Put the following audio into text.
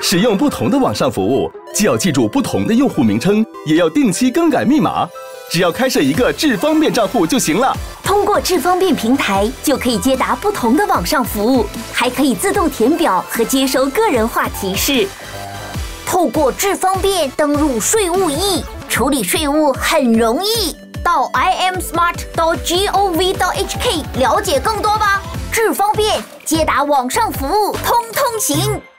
使用不同的网上服务，既要记住不同的用户名称，也要定期更改密码。只要开设一个智方便账户就行了。 通过智方便平台，就可以接答不同的网上服务，还可以自动填表和接收个人化提示。透过智方便登入税务易，处理税务很容易。到 imsmart.gov.hk 了解更多吧。智方便接答网上服务，通通行。